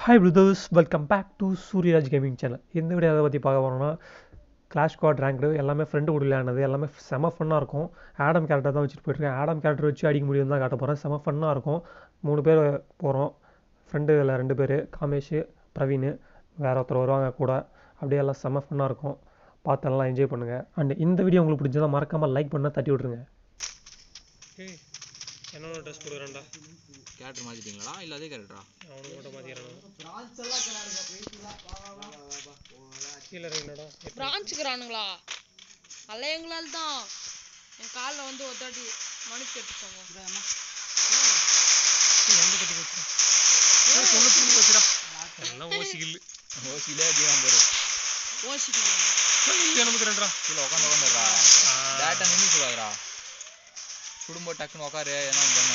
Hi brothers, welcome back to Suryaraj Gaming channel. இந்த video எதை பற்றி பார்க்க போகிறோம்னா கிளாஷ் ஸ்குவாட் ரேங்க்டு எல்லாமே ஃப்ரெண்டு கூட விளையாடுனது எல்லாமே செம ஃபன்னாக இருக்கும். ஆடம் கேரக்டர் தான் வச்சுட்டு போயிட்டுருக்கேன். ஆடம் கேரக்டர் வச்சு அடிக்க முடியும் தான் காட்ட போகிறேன். செம ஃபன்னாக இருக்கும். 3 பேர் போகிறோம். ஃப்ரெண்டுகளில் 2 பேர் காமேஷ் பிரவீன் வேறு ஒருத்தர் வருவாங்க கூட. அப்படியே எல்லாம் செம ஃபன்னாக இருக்கும். பார்த்து நல்லா என்ஜாய் பண்ணுங்கள். அண்ட் இந்த வீடியோ உங்களுக்கு பிடிச்சதா மறக்காமல் லைக் பண்ண தட்டி விட்ருங்க. என்னோட ட்ரெஸ் கொடுக்குறேன்டா. கேரக்டர் மாத்திட்டீங்களா இல்ல அதே கேரக்டரா? அவனுக்கு மட்டும் மாத்திரணும். பிரான்ச் எல்லாம் கலருங்க பேசிலாம். வா கீழ ரெண்டடா. பிரான்ச்க்குறானுங்களா? அலையங்களால தான் என் கால்ல வந்து ஒத்தாடி மணிக்கு எடுத்துட்டாங்க. அம்மா. எந்த கட்டி போச்சு? சொன்னதுக்கு போச்சுடா. எல்லாம் ஓசிகில். ஓசிலே அதிகம் பாரு. ஓசிகில். இது நமக்கு ரெண்டடா. கீழ உட்கார்ந்துடா. டேட்டா நின்னு போறாடா. குடும்ப டக்குன்னு உட்காரு என்ன பண்ணு.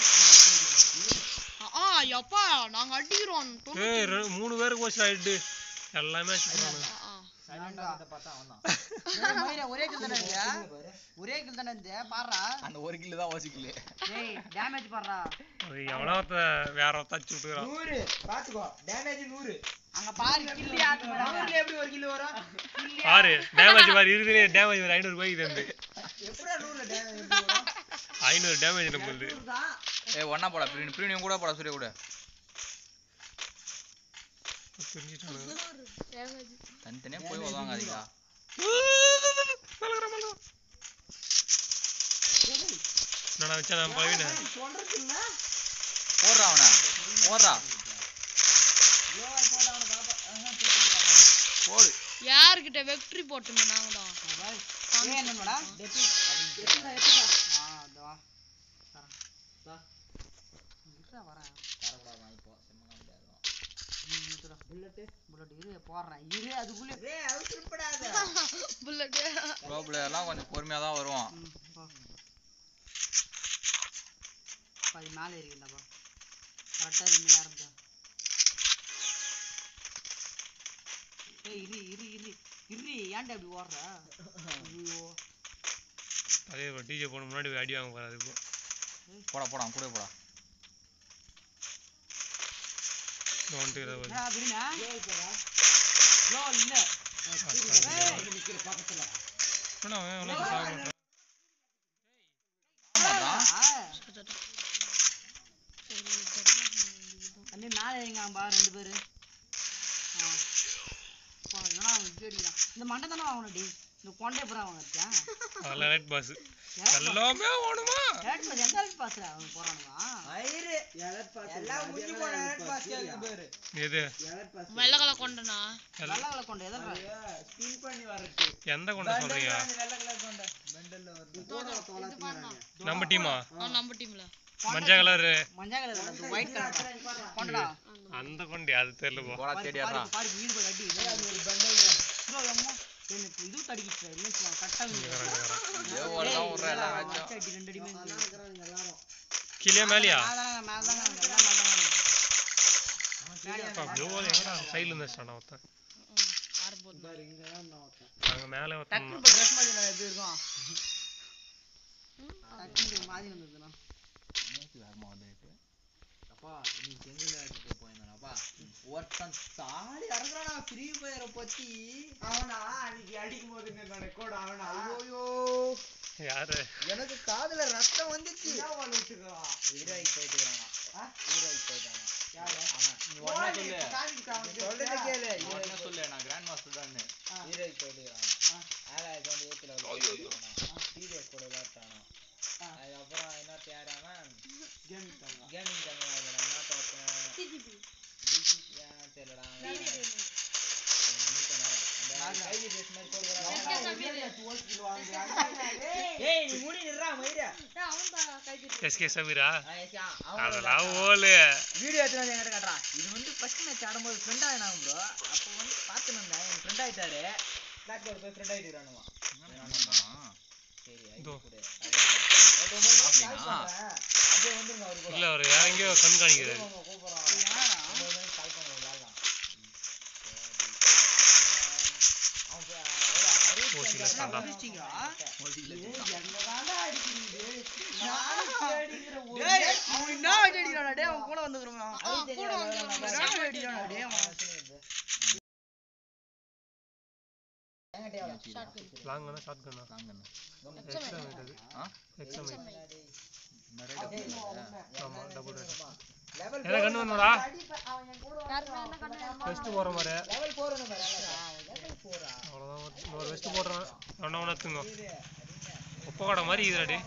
யப்பா நாங்க அடிக்குறோம். 3 பேருக்கு வாஷ் ஆயிடு. எல்லாமே அடிக்குறாங்க. சைலண்டா கிட்ட பார்த்தா அவன்தான். மயிரே ஒரே கில் தானே இருந்தியா? ஒரே கில் தானே இருந்தியா? பாறா. அந்த ஒரு கில் தான் வாசிக்கல. டேய் டேமேஜ் பாறா. அது எவனோத வேற தச்சு விட்டுறான். 100 பாத்துக்கோ. டேமேஜ் 100. அங்க பாரு கில் யாத்து போறாங்க. 100ல எப்படி ஒரு கில் வரும்? பாரு டேமேஜ் பாரு இருக்குதே டேமேஜ் 500 ரூபாய்க்கு தந்து. எப்படா 100ல டேமேஜ் எப்படி வரும்? 500 டேமேஜ் நம்மளுது. ஏய் ஒண்ணா போடா பிரீமியம் கூட போடா சூரிய கூட. புரிஞ்சிட்டானே. தனித்தனியா போய் உதவாங்கடா. நான் வச்சா நான் போயினே. சொல்றதுல்ல. போறா அவனா. போறா. போடு. யார்கிட்ட வெக்டரி போட்டுமே நாங்க தான். ஏய் என்னடா? டெபி. எட்டுடா. அதவா. வா. இறா வரேன். தரடா இப்போ செம்ம முடியாது. புல்லட் இரு போறேன். இரு அதுக்குள்ள ஏய் அவுத்துறப்படாத. புல்லட். ப்ரோப்ளே எல்லாம் கொஞ்சம் பொறுமையா தான் வருவான். பாதி மேல ஏறிடலாம்ப்பா. கரெக்ட்டா இருந்து ஆரம்பிச்சா. ஏய் இரு ஏன்டா இப்படி ஓடுற? ஐயோ. அதே டிஜே போன முன்னாடி அடி வாங்க போறாரு இப்போ. போடா கூட போடா. டோன்ட் இரவ. நான் விடுனா. லோ இல்ல. ஏய் நிக்கிற பக்கத்துல. போடா அவன் சாக அண்ணே மேல ஏறிங்கம்பா 2 பேரு. போறா இங்க அடிடா. இந்த மண்டை தான வாங்குனடி. இந்த கொண்டே புறா வாங்குறச்சா? அதல ரைட் பாஸ். எல்லாமே ஓடுமா? ரைட் பாஸ் எந்த ரைட் பாஸ்ல அவன் போறானுங்க. ஐரு ரைட் பாஸ் எல்லாம் முடிஞ்சு போற ரைட் பாஸ் கேக்கு பேரு. எது? Right boss. வெள்ளகல கொண்டனா? வெள்ளகல கொண்ட எதடா? ஸ்பின் பண்ணி வரது. எந்த கொண்ட சொல்றீங்க? வெள்ளகல கொண்ட. பெண்டல்ல வருது. போடா தோலாத்திங்கறாங்க. நம்ம டீமா? நம்ம டீம்ல. மஞ்சள் கலர் அது ஒயிட் கலர் கொண்டடா. அந்த கொண்டி அது தெரியல போ. போடா தேடியாடா. பாரு வீடு போய் அடி. அது ஒரு பெண்டல். ப்ரோ அம்மா எனக்கு இது தடிக்கிச்சு. இல்ல கட்டா ஏ ஓடலாம் ஓடுற எல்லாம் ஆச்சு. அடி 2 அடி மேல இருக்கறாங்க எல்லாரும். கீழே மேலியா? மேலதான் எல்லாம் மேலதான். ஜோல எங்கடா சைடுல இருந்து ஸ்டார்ட் ஆவத. ஆர்போட் பாரு இங்க தான் ஓட்ட. அங்க மேலே ஓட்ட. டக்கு ட்ரெஸ் மாதிரி நான் எப்படி இருக்கும்? டக்கு மாதிரி வந்ததுனா. நேத்து வேகமா வந்துட்டு. அப்பா நீ செங்கல அடிச்சு போயினாப்பா. ஒருத்தன் தாடி அறங்கறானா ஃப்ரீ ஃபயரை பத்தி. அவனா அன்னைக்கு அடிக்கும்போது என்னோட கோட் அவனா. ஐயோ யாரு? எனக்கு காதுல ரத்தம் வந்துச்சு. என்ன வால் விட்டுறா? ஹீரோயிக் போயிட்டானா? ஹீரோயிக் போயிட்டானா? யாரு? அவன். நீ ஒண்ணே சொல்லு. சொல்றத கேளு. ஒண்ணே சொல்லு நான் கிராண்ட் மாஸ்டர் தான்னு. ஹீரோயிக் போயிட்டானா? ஆளா வந்து ஏத்துல வந்து. சீரியஸ் கூட விளையாட்டானா? அப்புறம் என்ன தேறாம கேமிங் கம்மியாகறா என்ன தோத்தேன் டிஜிபி தெரியலடா கைதி பேஸ் மாதிரி போடுறாங்க. ஏய் நீ முடி நிறா மயிரா. அவன்டா கைதி. எஸ்கே சமீரா? அதெல்லாம் ஓலே. வீடியோ எடுத்து வந்து என்கிட்ட காட்றா. இது வந்து ஃபர்ஸ்ட் மேட்ச் ஆடும்போது ஃப்ரெண்ட் ஆயினாங்க ப்ரோ. அப்போ வந்து பாத்து வந்தேன். என் ஃப்ரெண்ட் ஆயிட்டாரு. பிளாக் கோட் போய் ஃப்ரெண்ட் ஆயிட்டானுமா. சரி ஐடி கூட. இல்ல அவர் யாரெங்கயோ கண்காணிக்கிறாரு. ஓ ஓசியில் இருக்காண்டா லாங்கண்ணா ஷார்ட் கண்ணா எக்ஸாம் ஆகிட்டது எக்ஸாம் ஆகிட்டு ஆமாம் டபுள் ரேட் என்ன கண்ணு வந்தோடா வெஸ்ட்டு போகிற மாதிரி அவ்வளோதான் இன்னொரு வெஸ்ட்டு போடுறேன் ஒன்றா ஒன்று எடுத்துங்க உப்பு கடை மாதிரி இதுடாடி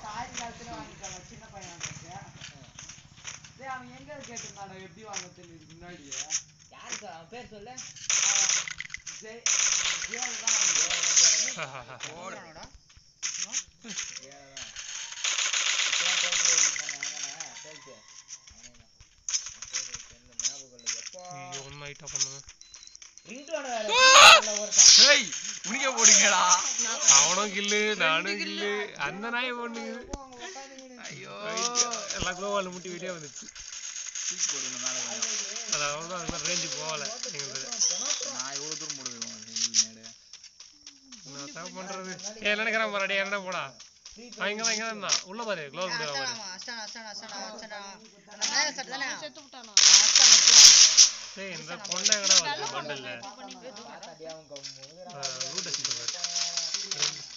ஒன்று ஐட்டா பண்ணுங்க அவனும் கில்லு நானும் கில்லு அந்த நாய் ஒண்ணு எல்லாம் குளோவால் முட்டி வீடியோ வந்துச்சு அதாவது அது மாதிரி ரேஞ்சு போகல நான் எவ்வளோ தூரம் போடுவேன் நான் பண்றது ஏன் நினைக்கிறேன் பாரு என்ன போடா இங்க தான் உள்ள பாரு க்ளோஸ் பாரு டேய் இந்த பொண்ணை எங்கடா வந்து பண்டல்ல ரூட் அடிச்சிட்டு பாரு